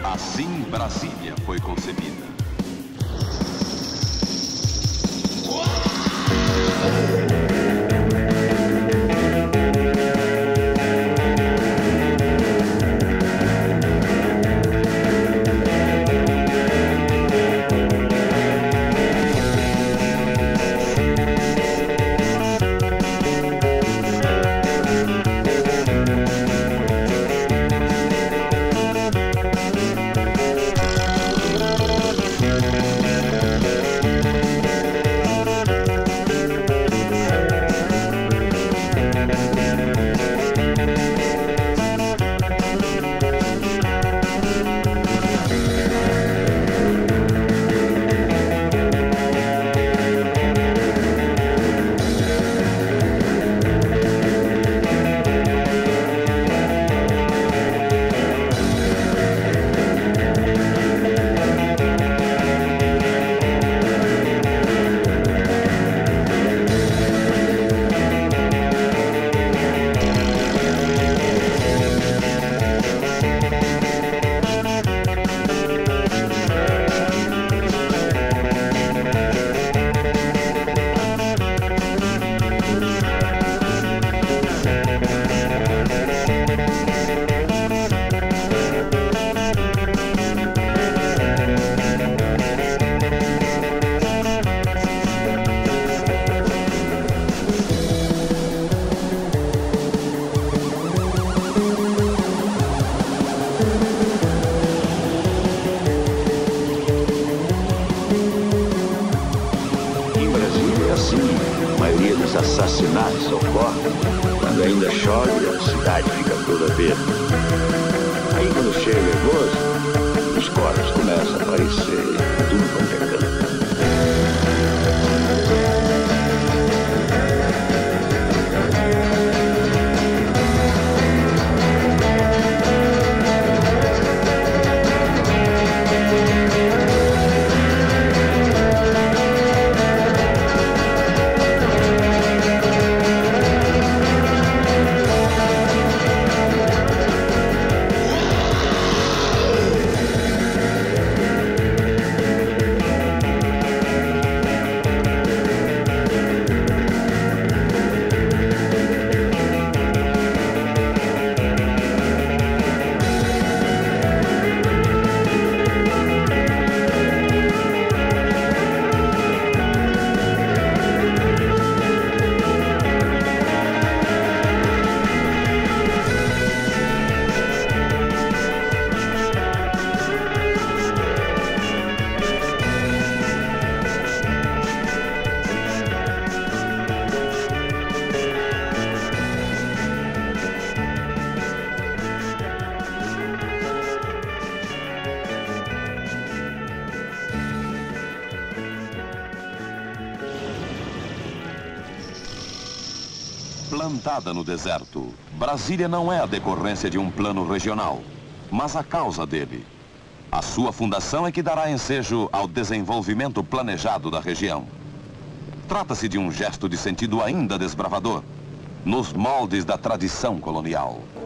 Assim Brasília foi concebida. A maioria dos assassinatos ocorre quando ainda chove e a cidade fica toda verde. Aí quando chega o nervoso, os corpos começam a aparecer tudo quanto é canto. Plantada no deserto, Brasília não é a decorrência de um plano regional, mas a causa dele. A sua fundação é que dará ensejo ao desenvolvimento planejado da região. Trata-se de um gesto de sentido ainda desbravador, nos moldes da tradição colonial.